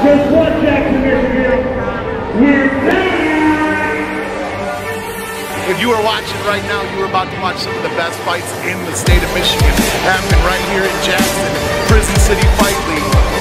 Guess what, Jackson, Michigan? We're back! If you are watching right now, you are about to watch some of the best fights in the state of Michigan happening right here in Jackson, Prison City Fight League.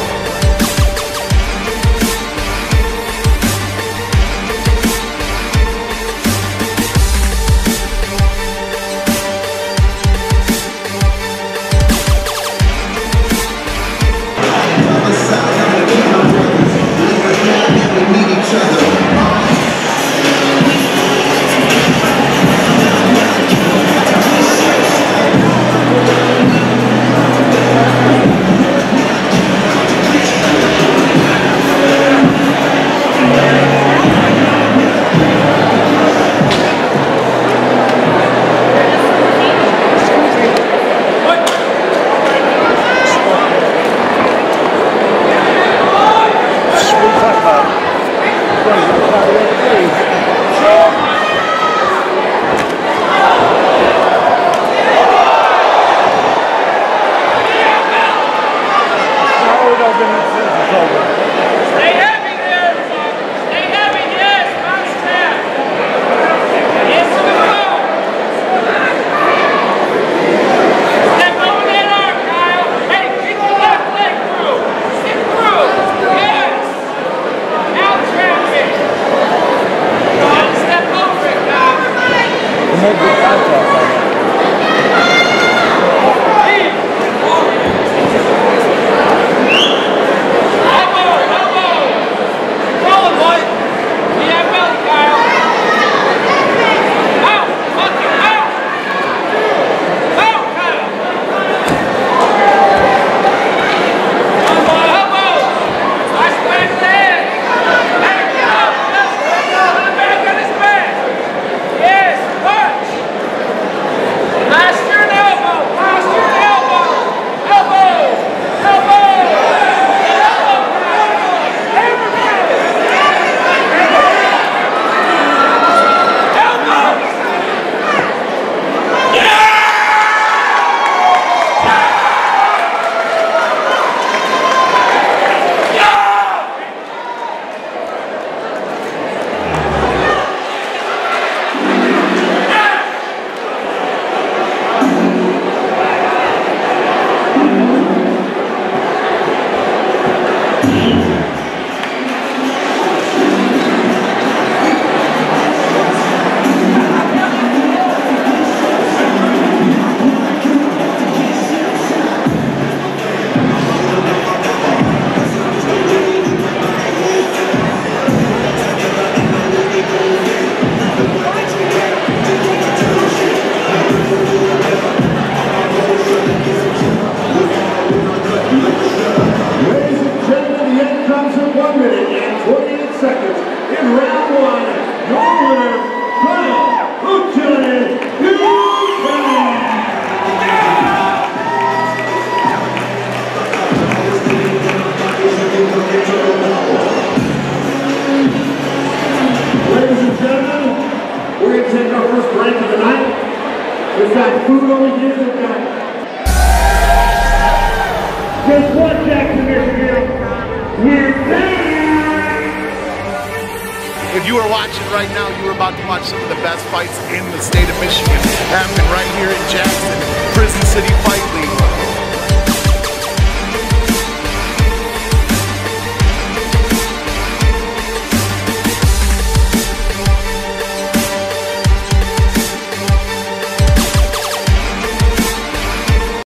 We've got food over here, we've got... Guess what, Jackson, Michigan? We're back! If you are watching right now, you are about to watch some of the best fights in the state of Michigan happening right here in Jackson, Prison City Fight League.